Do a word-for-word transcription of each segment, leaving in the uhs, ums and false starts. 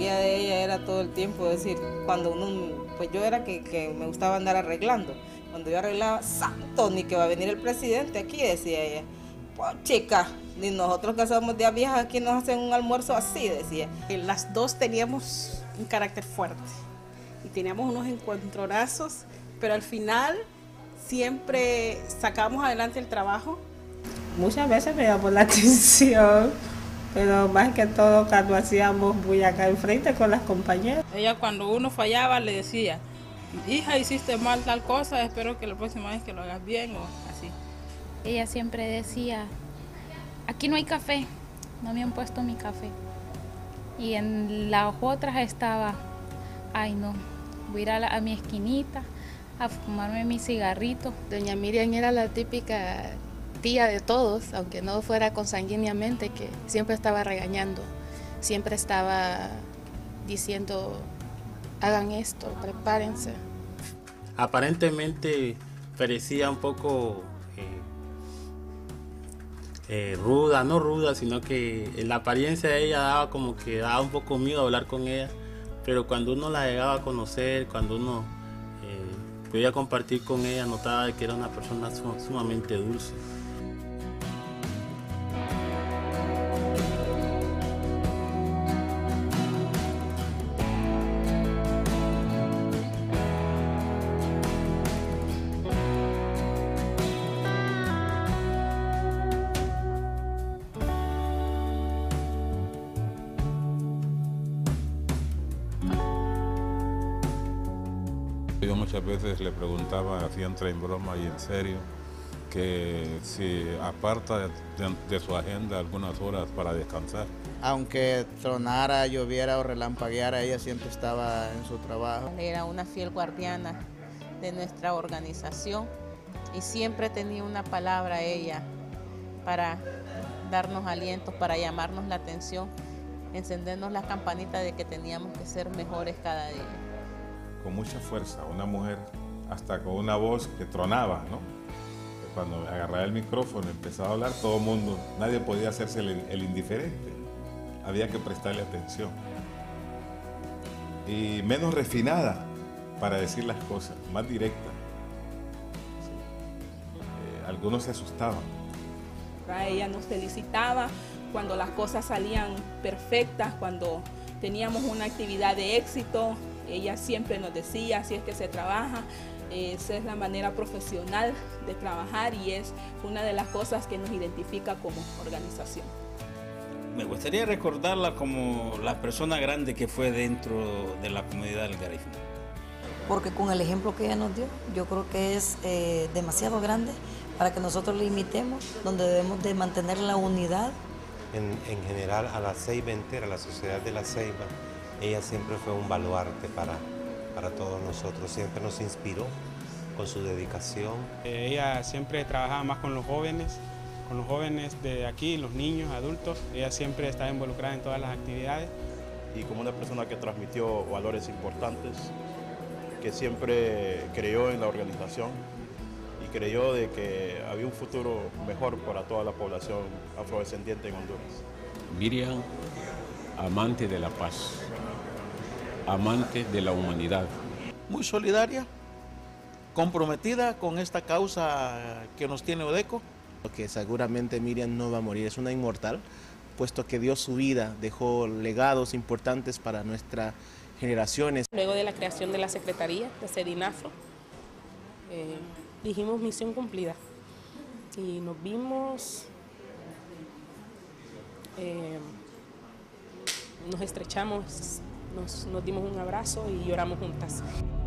energía de ella era todo el tiempo decir, cuando uno, pues yo era que, que me gustaba andar arreglando. Cuando yo arreglaba, santo, ni que va a venir el presidente aquí, decía ella. Pues chica, ni nosotros que somos de viejas aquí nos hacen un almuerzo así, decía. Las dos teníamos un carácter fuerte y teníamos unos encontronazos, pero al final siempre sacamos adelante el trabajo. Muchas veces me llamó la atención, pero más que todo cuando hacíamos bulla acá enfrente con las compañeras. Ella cuando uno fallaba le decía, hija, hiciste mal tal cosa, espero que la próxima vez que lo hagas bien o así. Ella siempre decía, aquí no hay café, no me han puesto mi café. Y en las otras estaba, ay no, voy a ir a, la, a mi esquinita a fumarme mi cigarrito. Doña Miriam era la típica tía de todos, aunque no fuera consanguíneamente, que siempre estaba regañando, siempre estaba diciendo, hagan esto, prepárense. Aparentemente parecía un poco eh, eh, ruda, no ruda, sino que la apariencia de ella daba como que daba un poco miedo hablar con ella, pero cuando uno la llegaba a conocer, cuando uno eh, podía compartir con ella, notaba que era una persona sumamente dulce. Yo muchas veces le preguntaba, así entre en broma y en serio, que si aparta de, de su agenda algunas horas para descansar. Aunque tronara, lloviera o relampagueara, ella siempre estaba en su trabajo. Era una fiel guardiana de nuestra organización y siempre tenía una palabra ella para darnos alientos, para llamarnos la atención, encendernos la campanita de que teníamos que ser mejores cada día. Con mucha fuerza, una mujer hasta con una voz que tronaba, ¿no? Cuando agarraba el micrófono, empezaba a hablar, todo el mundo, nadie podía hacerse el, el indiferente, había que prestarle atención. Y menos refinada para decir las cosas, más directa. Sí. Eh, algunos se asustaban. Ella nos felicitaba cuando las cosas salían perfectas, cuando teníamos una actividad de éxito. Ella siempre nos decía, así es que se trabaja, esa es la manera profesional de trabajar y es una de las cosas que nos identifica como organización. Me gustaría recordarla como la persona grande que fue dentro de la comunidad del Garifuna. Porque con el ejemplo que ella nos dio, yo creo que es eh, demasiado grande para que nosotros le imitemos, donde debemos de mantener la unidad. En, en general, a la Ceiba entera, la sociedad de la Ceiba, ella siempre fue un baluarte para, para todos nosotros, siempre nos inspiró con su dedicación. Ella siempre trabajaba más con los jóvenes, con los jóvenes de aquí, los niños, adultos. Ella siempre estaba involucrada en todas las actividades. Y como una persona que transmitió valores importantes, que siempre creyó en la organización y creyó de que había un futuro mejor para toda la población afrodescendiente en Honduras. Miriam, amante de la paz, amante de la humanidad. Muy solidaria, comprometida con esta causa que nos tiene Odeco. Que seguramente Miriam no va a morir, es una inmortal, puesto que dio su vida, dejó legados importantes para nuestras generaciones. Luego de la creación de la Secretaría de Sedinafro, eh, dijimos misión cumplida y nos vimos, eh, nos estrechamos, nos, nos dimos un abrazo y lloramos juntas.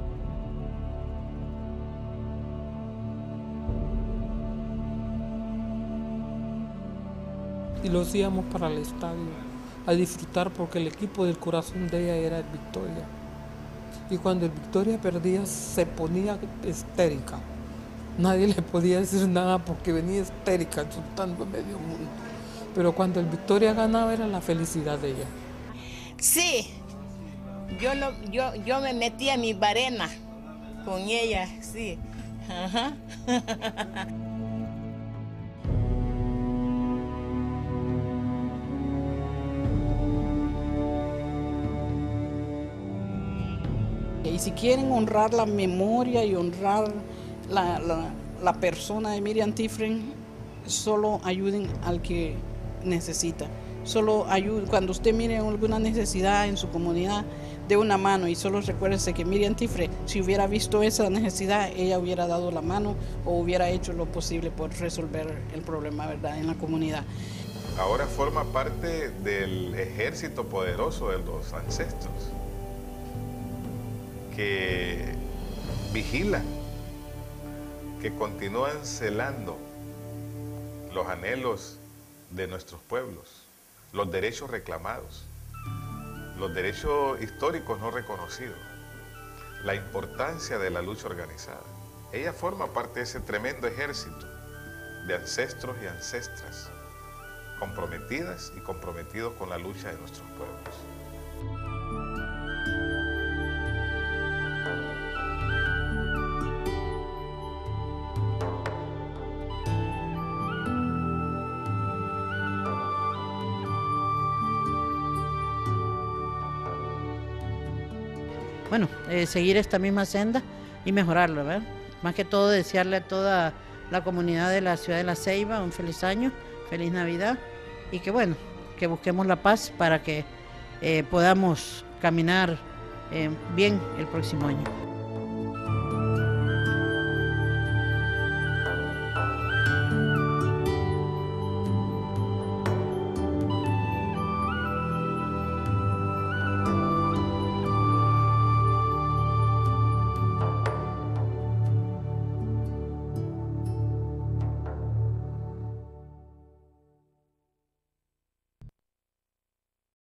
Y lo hacíamos para el estadio, a disfrutar porque el equipo del corazón de ella era el Victoria. Y cuando el Victoria perdía se ponía histérica. Nadie le podía decir nada porque venía histérica, insultando a medio mundo. Pero cuando el Victoria ganaba era la felicidad de ella. Sí, yo, lo, yo, yo me metí a mi barena con ella, sí. Ajá. si quieren honrar la memoria y honrar la, la, la persona de Miriam Tifren, solo ayuden al que necesita. Solo ayuden, cuando usted mire alguna necesidad en su comunidad, de una mano, y solo recuérdese que Miriam Tifren, si hubiera visto esa necesidad, ella hubiera dado la mano o hubiera hecho lo posible por resolver el problema, ¿verdad?, en la comunidad. Ahora forma parte del ejército poderoso de los ancestros, que vigilan, que continúan celando los anhelos de nuestros pueblos, los derechos reclamados, los derechos históricos no reconocidos, la importancia de la lucha organizada. Ella forma parte de ese tremendo ejército de ancestros y ancestras, comprometidas y comprometidos con la lucha de nuestros pueblos. Bueno, eh, seguir esta misma senda y mejorarlo, ¿verdad? Más que todo desearle a toda la comunidad de la ciudad de La Ceiba un feliz año, feliz Navidad, y que bueno, que busquemos la paz para que eh, podamos caminar eh, bien el próximo año.